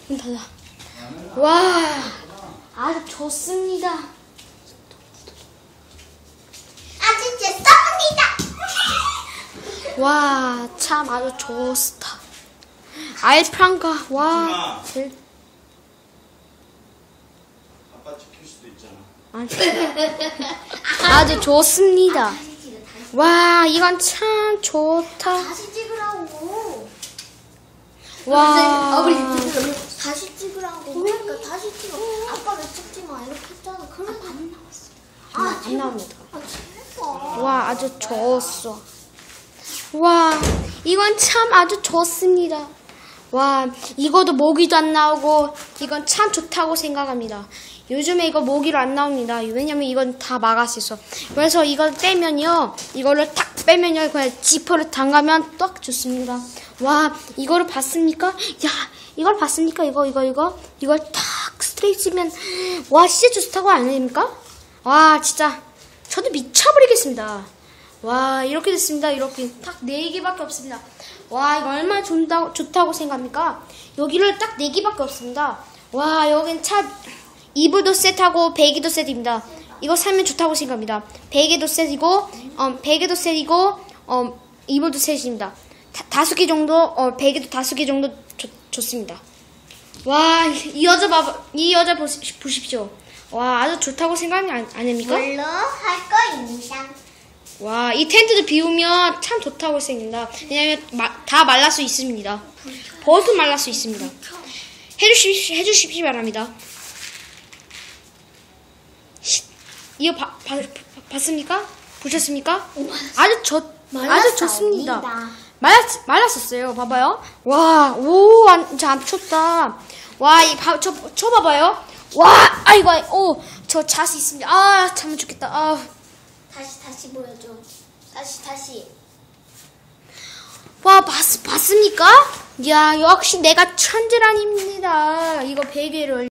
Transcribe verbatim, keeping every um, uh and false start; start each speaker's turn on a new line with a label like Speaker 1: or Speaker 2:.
Speaker 1: 문 닫아. 와, 아주 좋습니다.
Speaker 2: 아주 좋습니다.
Speaker 1: 와, 참 아주 좋스타. 알프랑가, 와. 제일...
Speaker 3: 아빠 찍힐 수도 있잖아.
Speaker 1: 아주, 아주 좋습니다. 와, 이건 참 좋다.
Speaker 2: 다시 찍으라고.
Speaker 1: 와.
Speaker 2: 다시 찍으라고. 그러니까 다시 찍어. 아빠 왜 찍지 마 이렇게 했잖아. 그런 거 안 나왔어. 아,
Speaker 1: 안 나옵니다.
Speaker 2: 아, 제발.
Speaker 1: 와, 아주 좋았어. 와, 이건 참 아주 좋습니다. 와, 이거도 모기도 안 나오고 이건 참 좋다고 생각합니다. 요즘에 이거 모기로 안 나옵니다. 왜냐면 이건 다 막을 수 있어. 그래서 이걸 떼면요, 이거를 탁 빼면요, 그냥 지퍼를 담가면 딱 좋습니다. 와, 이거를 봤습니까? 야, 이걸 봤습니까? 이거, 이거, 이거, 이걸 탁 스트레이트면 와, 진짜 좋다고 아닙니까? 와, 진짜 저도 미쳐버리겠습니다. 와, 이렇게 됐습니다. 이렇게 딱 네 개밖에 없습니다. 와, 이거 얼마나 좋다, 좋다고 생각합니까? 여기를 딱 네 개밖에 없습니다. 와, 여긴 참 이불도 세트하고 베개도 세트입니다. 이거 사면 좋다고 생각합니다. 베개도 세트이고, 어, 베개도 세트이고, 어, 이불도 세트입니다. 다, 다섯 개 정도, 어, 베개도 다섯 개 정도 좋, 좋습니다. 와, 이 여자 봐봐, 이 여자 보시, 보십시오. 와, 아주 좋다고 생각이 안, 아닙니까?
Speaker 2: 물론 할 거입니다.
Speaker 1: 와, 이 텐트도 비우면 참 좋다고 생각합니다. 왜냐면 마, 다 말랄 수 있습니다. 버스 말랄 수 있습니다. 해주십시오, 해주십시오 바랍니다. 시, 이거 봐, 봐, 봤습니까? 보셨습니까? 아주 좋, 아주 좋습니다. 말랐, 말랐었어요. 봐봐요. 와, 오, 진짜 안 춥다. 와, 이, 봐, 저, 저 봐봐요. 와, 아이고, 오, 저 자수 있습니다. 아, 잠을 죽겠다. 아.
Speaker 2: 다시 다시 보여줘. 다시 다시.
Speaker 1: 와, 봤, 봤습니까? 야, 역시 내가 천재란입니다. 이거 베개를.